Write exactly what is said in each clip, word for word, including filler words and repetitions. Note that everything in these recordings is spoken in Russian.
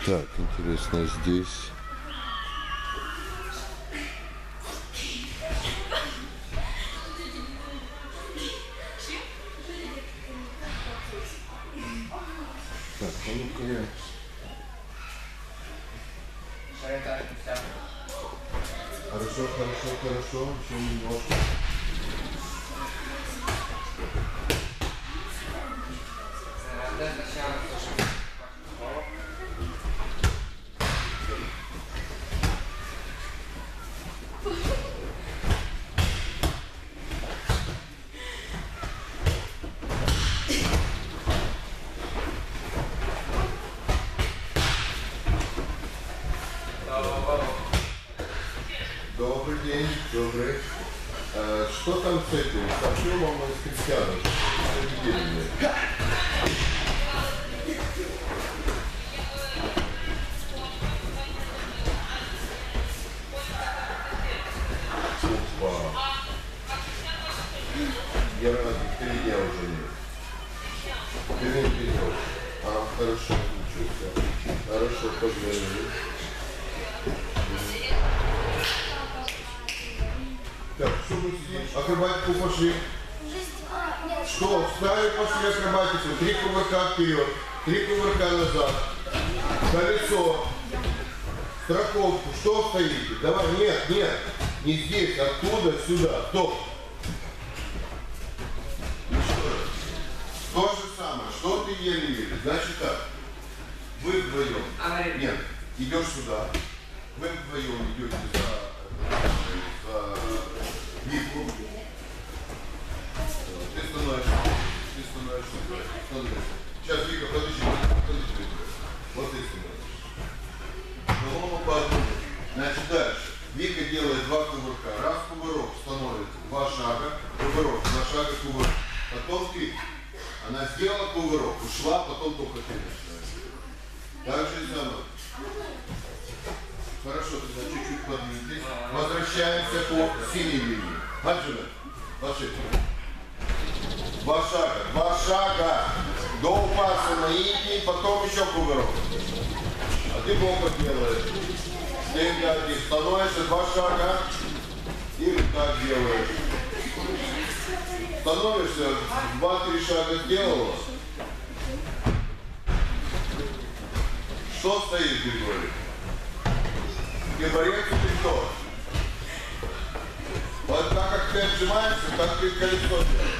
Так, интересно, здесь. Так, а ну-ка я. Хорошо, хорошо, хорошо. Еще немножко. Добрый день, добрый. А, что там с этим? С объемом из Кристиана? Опа. Герман, три дня уже нет. Ты не придешь. А, хорошо, ничего. Хорошо, позвонили. Так, что мы сидим? Акробатику пошли. Что? Встали, пошли акробатику. Три кувырка вперед, три кувырка назад. Колесо. Страховку. Что стоите? Давай, нет, нет. Не здесь, оттуда, сюда. Стоп. Еще раз. То же самое. Что ты еле-еле? Значит так. Вы вдвоем. Нет, идешь сюда. Вы вдвоем идете за... за... Вику. Ты становишься. Ты становишься. становишься. Сейчас, Вика, подожди. Подожди. Вот ты становишься. Голову по одному. Значит, дальше. Вика делает два кувырка. Раз кувырок становится. Два шага. Кувырок. Два шага, кувырок. Потом ты. Она сделала кувырок. Ушла, потом только ты начинаешь. Так же и за мной. Хорошо, тогда чуть-чуть подвиньтесь. Возвращаемся по синей линии. Аджина, пошли. Два шага, два шага. До упаса на ини, потом еще кувырок. А ты боком делаешь. Ты становишься два шага. И вот так делаешь. Становишься, два-три шага сделала. Что стоит, Григорий? Габарит или что? Вот так как ты отжимаешься, так ты колесо делаешь.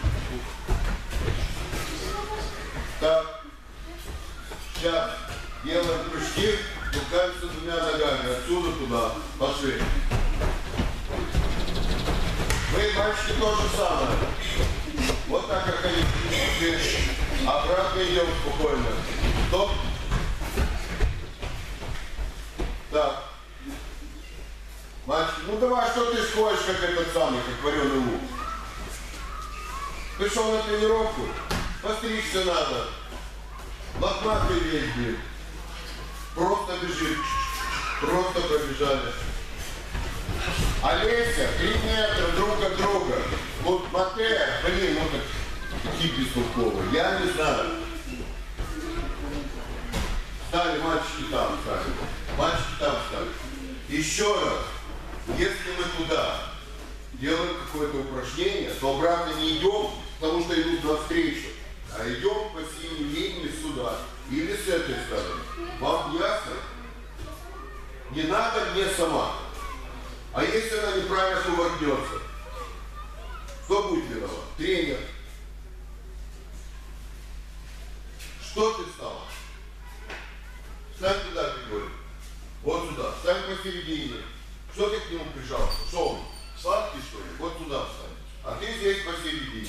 Так. Сейчас делаем прыжки, пускаемся двумя ногами. Отсюда туда. Пошли. Вы, мальчики, то же самое. Вот так как они. Обратно идем спокойно. Стоп. Так. Мальчики, ну давай, что ты сходишь, как этот самый, как вареный лук? Пришел на тренировку, постричься надо. Лохматый весь блин. Просто бежит. Просто пробежали. Олеся, три метра друг от друга. Вот Матея, блин, ну как такие бестолковые. Я не знаю. Стали мальчики там, стали. Мальчики там стали. Еще раз. Если мы туда делаем какое-то упражнение, то обратно не идем, потому что идут навстречу, а идем по синей линии сюда или с этой стороны. Вам ясно? Не надо мне сама. А если она неправильно кувыркнется, кто будет виноват? Тренер. Что ты стал? Встань туда, Григорий. Вот сюда. Встань посередине. Что ты к нему прижался? Что он? Сладкий, что ли? Вот туда встань. А ты здесь посередине.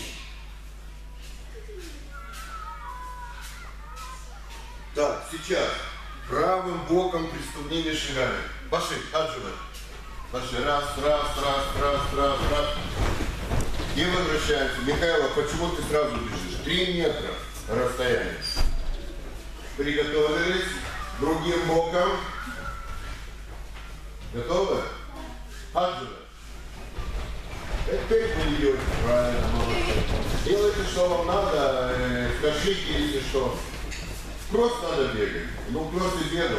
Так, сейчас правым боком приступными шагами. Пошли, отжимай. Пошли. Раз, раз, раз, раз, раз, раз. И возвращаемся. Михайло, почему ты сразу бежишь? Три метра расстояние. Приготовились. Другим боком. Готовы? Отжимай. Теперь вы идете правильно. Делайте, что вам надо. Скажите, если что. Просто надо бегать. Ну, просто бегал.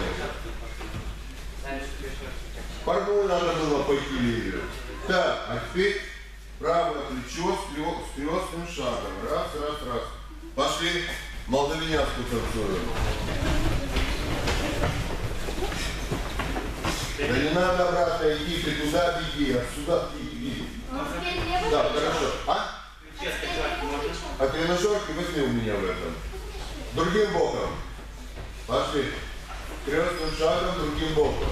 Парную надо было пойти лидером. Так, а теперь правое плечо с крестным шагом. Раз, раз, раз. Пошли молдавинянскую танцую. Да не надо обратно идти, ты туда беги, а сюда ты иди. Да, хорошо. А? А тренажерки возьми у меня в этом. Другим боком. Пошли. Крестным шагом, другим боком.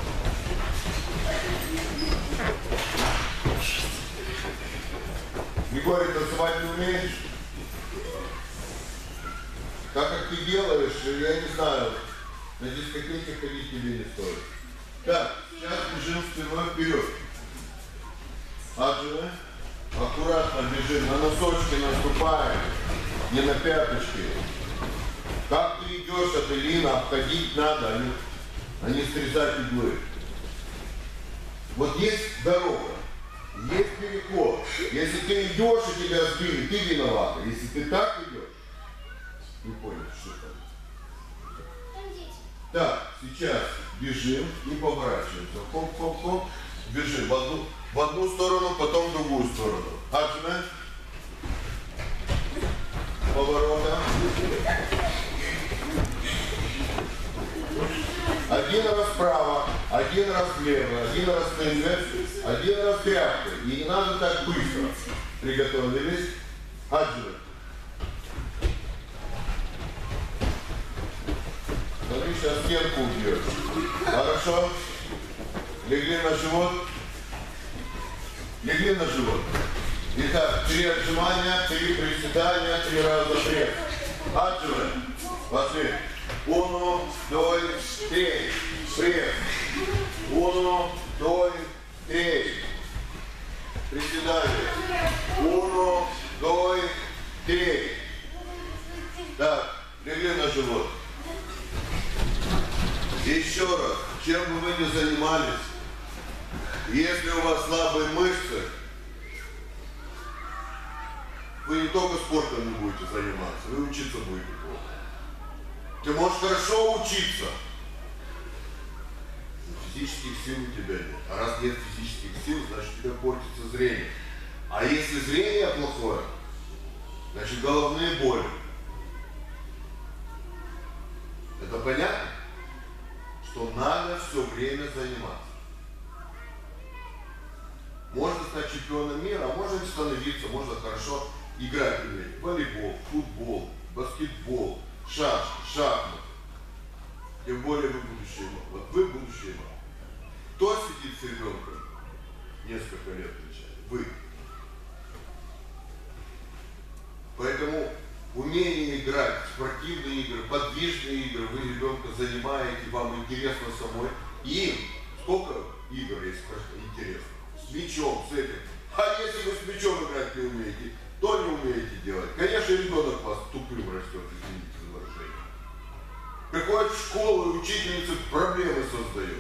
Григорий, танцевать не умеешь? Так как ты делаешь, я не знаю, на дискотеке ходить тебе не стоит. Так, сейчас бежим спиной вперед. Отжимай. Аккуратно бежим, на носочки наступаем, не на пяточки. Как ты идешь от Элина, обходить надо, а не, а не срезать иглы. Вот есть дорога, есть переход. Если ты идешь и тебя сбили, ты виноват. Если ты так идешь, не понял, что там. Так, сейчас бежим и поворачиваемся. Хоп-хоп-хоп, бежим в одну, в одну сторону, потом в другую сторону. Отжимай. Поворота. Один раз вправо, один раз влево, один раз вниз, один раз тряпкой. И не надо так быстро. Приготовились. Отжимай. Смотри, сейчас стенку убьешь. Хорошо. Легли на живот. Легли на живот. Итак, три отжимания, три приседания, три раза пресс. Отжимаем. Пошли. Uno, dos, tres. Пресс. Uno, dos, tres. Приседание. Uno, dos, tres. Так, легли на живот. Еще раз, чем бы вы ни занимались, если у вас слабые мышцы, вы не только спортом не будете заниматься, вы учиться будете плохо. Ты можешь хорошо учиться, но физических сил у тебя нет. А раз нет физических сил, значит у тебя портится зрение. А если зрение плохое, значит головные боли. Это понятно? Что надо все время заниматься. Можно стать чемпионом мира, а можно не становиться, можно хорошо играть в волейбол, футбол, баскетбол, шашки, шахматы. Тем более вы будущее мама. Вот вы будущее мама. Кто сидит с ребенком несколько лет вначале? Вы. Поэтому умение играть в спортивные игры, подвижные игры, вы ребенка занимаете, вам интересно самой. Им сколько игр есть интересно? С мячом, с этим. А если вы с мячом играть не умеете, то не умеете делать. Конечно, ребенок у вас тупым растет, извините за выражение. Приходит в школу, и учительница проблемы создает.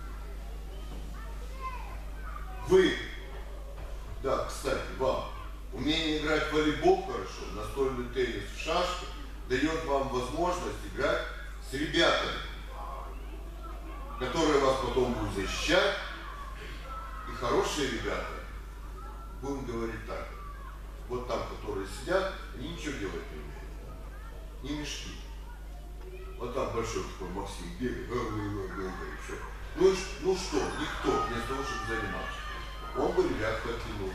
Вы, да, кстати, вам, умение играть в волейбол хорошо, настольный теннис, в шашки, дает вам возможность играть с ребятами, которые вас потом будут защищать. И хорошие ребята, будем говорить так, вот там, которые сидят, они ничего делать не умеют. Не мешки. Вот там большой такой Максим бегает, все. Ну, ну что, никто, вместо того, чтобы заниматься. Он бы ребят подкинул.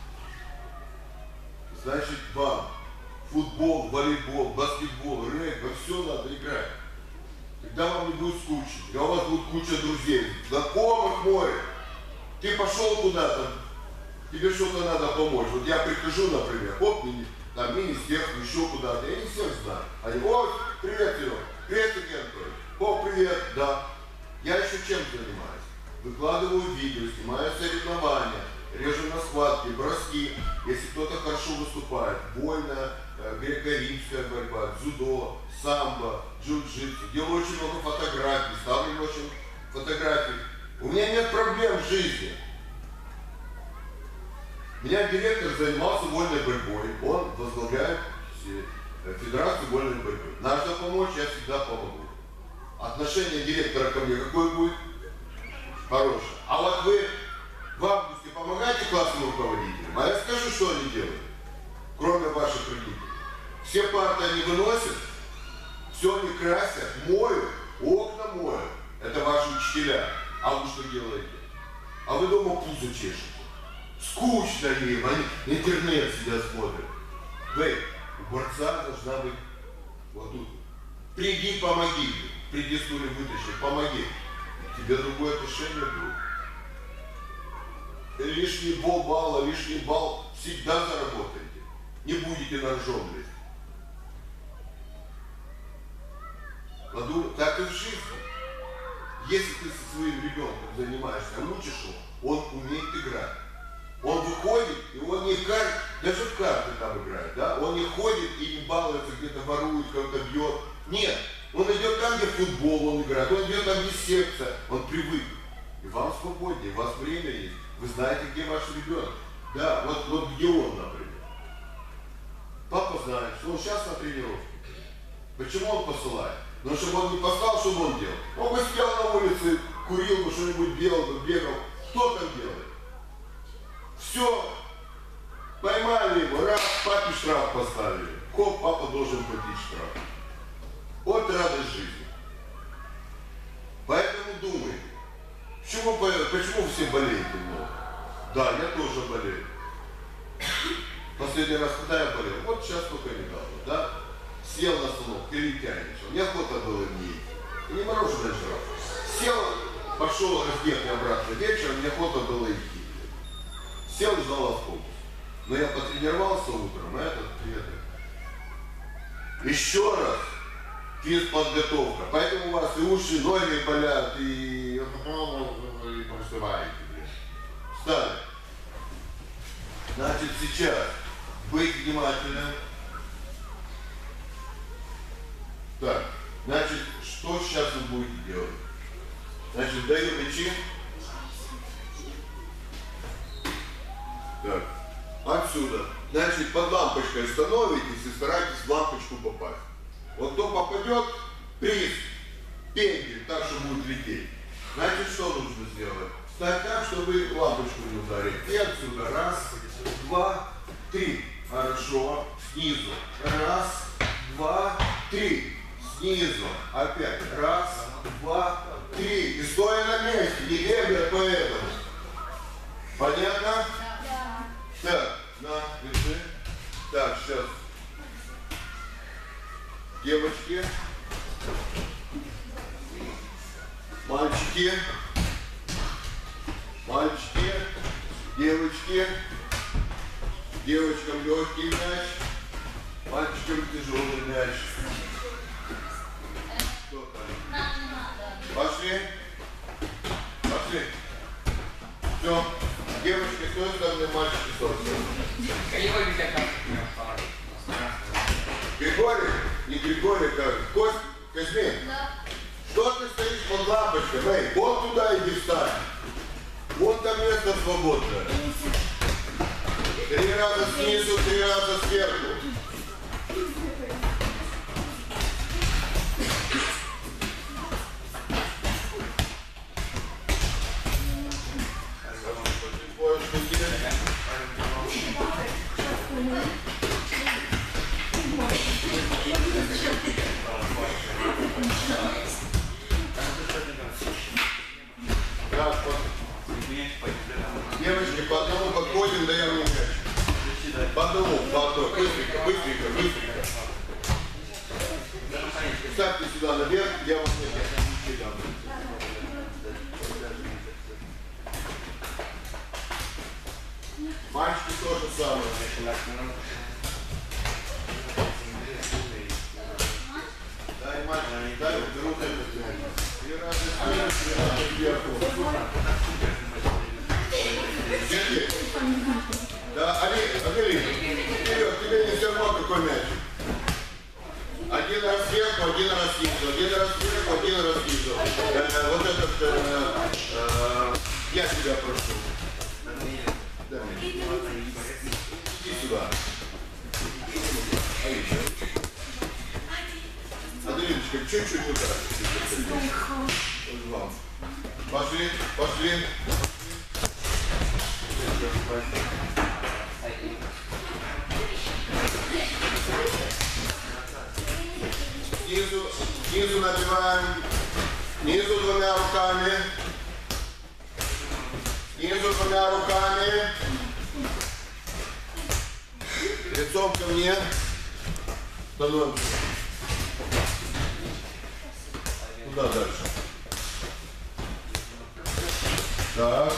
Значит, вам футбол, волейбол, баскетбол, регби, во все надо играть. Тогда вам не будет скучно. Тогда у вас будет куча друзей. Знакомых море. Ты пошел куда-то, тебе что-то надо помочь. Вот я прихожу, например, оп, мини, там министерство, еще куда-то. Я не всех знаю. Они, ой, привет, Серега. Привет, Сергей Анатольевич. О, привет, да. Я еще чем занимаюсь? Выкладываю видео, снимаю соревнования, режу на схватки, броски. Если кто-то хорошо выступает, вольная, э, греко-римская борьба, дзюдо, самбо, джиу-джитсу. Делаю очень много фотографий, ставлю очень фотографий. У меня нет проблем в жизни. У меня директор занимался вольной борьбой. Он возглавляет Федерацию вольной борьбы. Надо помочь, я всегда помогу. Отношение директора ко мне какое будет? Хорошее. А вот вы в августе помогаете классным руководителям? А я скажу, что они делают, кроме ваших родителей. Все парты они выносят, все они красят, моют, окна моют. Это ваши учителя. А вы что делаете? А вы дома пузо чешете. Скучно им, они интернет сидят смотрят. Вы, у борца должна быть вот тут. Приди, помоги. Приди, стуле вытащи, помоги. Тебе другое отношение будет. Лишний полбалла, лишний балл всегда заработаете. Не будете на ржом лезть. Так и в жизни. Если ты со своим ребенком занимаешься, учишь его, он умеет играть. Он выходит, и он не карт, даже в карты там играет, да? Он не ходит и не балуется, где-то ворует, кого-то бьет. Нет, он идет там, где футбол он играет, он идет там, где секция, он привык. И вам свободнее, у вас время есть, вы знаете, где ваш ребенок. Да, вот, вот где он, например. Папа знает, что он сейчас на тренировке. Почему он посылает? Но чтобы он не послал, что он делал? Он бы сидел на улице, курил бы что-нибудь, делал бы, бегал. Что там делает? Все, поймали его, раз, папе штраф поставили. Хоп, папа должен платить штраф. Вот радость жизни. Поэтому думайте, почему, почему все болеете много? Да, я тоже болею. Последний раз, когда я болел? Вот сейчас только недавно, да? Сел на столок, перетянешь. Мне охота было не есть. И не мороженое жрал. Сел, пошел раздетый обратно вечером, мне охота было идти. Сел и ждал автобус. Но я потренировался утром, а этот это. Еще раз физподготовка. Поэтому у вас и уши, и ноги болят, и, и просываете. Встали. Значит, сейчас быть внимательным. Так, значит, что сейчас вы будете делать? Значит, даю мячи. Так, отсюда. Значит, под лампочкой становитесь и старайтесь в лампочку попасть. Вот кто попадет, приз, пендель, так что будет лететь. Значит, что нужно сделать? Встать так, чтобы лампочку не ударить. И отсюда. Раз, два, три. Хорошо. Снизу. Раз, два, три. Снизу. Опять. Раз, два, три. И стоя на месте, не бегай поэтому. Понятно? Да. Так, на, держи. Так, сейчас. Девочки. Мальчики. Мальчики. Девочки. Девочкам легкий мяч. Мальчикам тяжелый мяч. Пошли. Пошли. Все. Девочки, с той стороны, мальчики, с той стороны. Григорий? Не Григорий, как? Кость? Кузьмин? Да. Что ты стоишь под лампочкой? Эй, вот туда иди встань. Вот там место свободное. Три раза снизу, три раза сверху. Девочки, по одному подходим, даем мне мяч. По одному, по одной. Быстренько, быстренько, быстренько. Ставьте сюда наверх, я вам не дам. Мальчики тоже самое. Дай мальчики, дай, берут этот мяч. Три раза снизу, три раза вверху. Сергей. Да, Ангелина, вперед, тебе не все равно какой мяч. Один раз сверху, один раз снизу, один раз сверху, один раз снизу. Э, вот этот, э, э, я тебя прошу. Да. Иди сюда. чуть-чуть туда. Пошли, пошли. Снизу, снизу набиваем. Снизу двумя руками. Снизу двумя руками. Лицом ко мне. Становимся. Куда дальше? Так.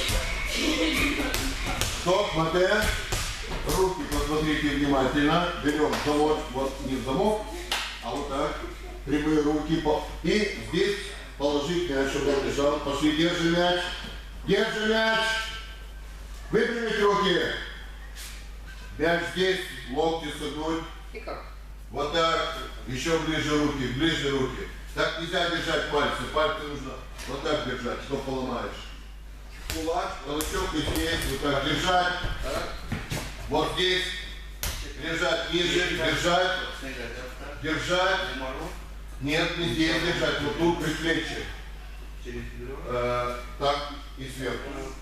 Стоп, мате. Руки посмотрите внимательно. Берем замок, вот не в замок, а вот так. Прямые руки. И здесь положить мяч, чтобы он лежал. Пошли, держи мяч. Держи мяч. Выпрямить руки. Мяч здесь, локти согнуть. И как? Вот так. Еще ближе руки, ближе руки. Так нельзя держать пальцы. Пальцы нужно вот так держать, что поломаешь. Кулак, кулачок и здесь, вот так держать. Вот здесь. Держать ниже, держать. Держать. Нет, не здесь держать, вот тут предплечье. Э, так и сверху.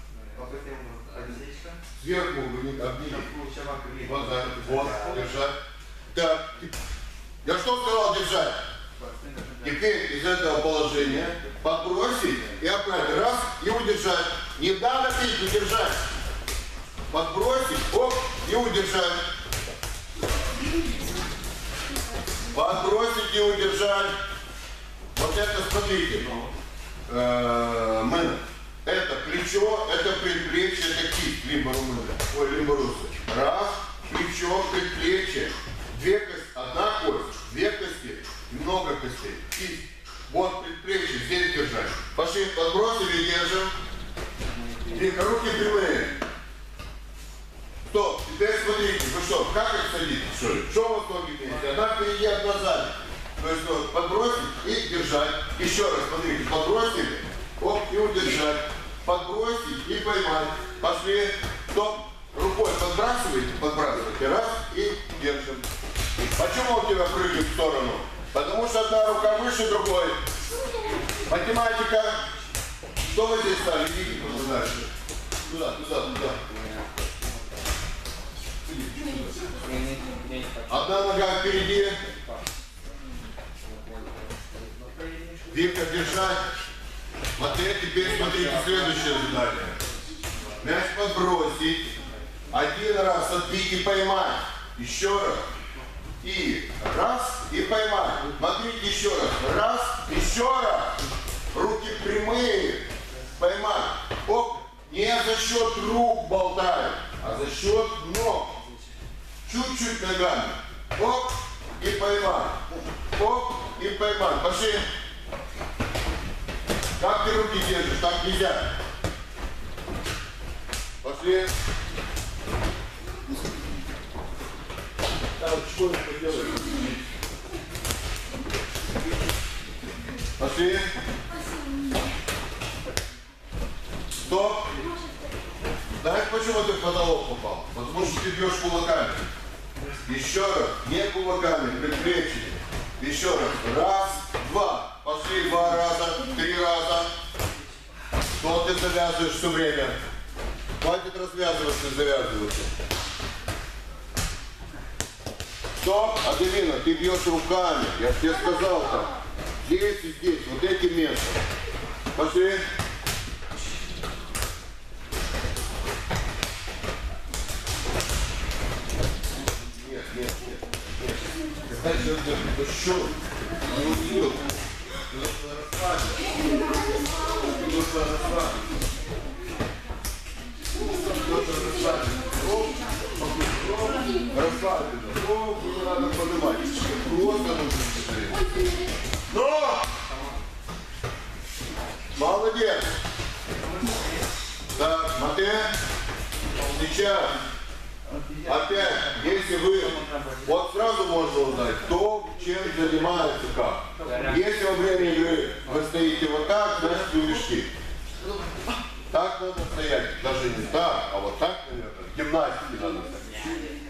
Сверху вы не обнимите. Вот так, вот, держать. Так, я что сказал держать? Теперь из этого положения подбросить и опять раз и удержать. Не надо пить, удержать. Подбросить, оп, и удержать. Подбросить и удержать. Вот это смотрите. Э, мы, это плечо, это предплечье, это кисть лимборумы. Ой, лимборусы. Раз, плечо, предплечье. Две кости, одна кость, две кости, много костей. Кисть. Вот предплечье, здесь держать. Пошли, подбросили, держим. Тихо, руки прямые. Стоп, теперь смотрите, вы что, как их садите? Что, что у вас ноги вместе? Одна впереди, одна сзади. То есть вот, подбросить и держать. Еще раз, смотрите, подбросили, оп, и удержать. Подбросить и поймать. Пошли, стоп, рукой подбрасываете, подбрасываете, раз, и держим. Почему у тебя прыгает в сторону? Потому что одна рука выше другой. Математика. Что вы здесь стали? Идите дальше. Туда, туда, туда. Одна нога впереди. Вика держать. Вот это теперь смотрите следующее задание. Мяч подбросить. Один раз отбить и поймать. Еще раз. И раз, и поймать. Смотрите еще раз. Раз, еще раз. Руки прямые. Поймать. Оп. Не за счет рук болтаем, а за счет ног. Чуть-чуть ногами. Оп. И поймать. Оп. И поймать. Пошли. Как ты руки держишь? Так нельзя. Пошли. Так, что это делаем? Пошли. Стоп. Знаешь, почему ты в потолок попал? Потому что ты бьешь кулаками. Еще раз. Не кулаками, предплечье. Еще раз. Раз, два. Пошли два раза, три раза. Что ты завязываешь все время? Хватит развязываться и завязываться. Стоп, Аделина, ты бьешь руками. Я тебе сказал так. Здесь и здесь, вот эти места. Пошли. Нет, нет, нет, нет. Знаешь, что это еще? Не увидел. Ты нужно расслабиться. Ты нужно расслабиться. Нужно расслабиться. Расслабленно. О, не надо поднимать. Просто нужно быстрее. Но! Молодец. Так, мате. Сейчас. Опять, если вы, вот сразу можно узнать, кто чем занимается как. Если во время игры вы стоите вот так, значит вы мешки. Так надо стоять, даже не так, а вот так, наверное, в гимнастике надо стоять.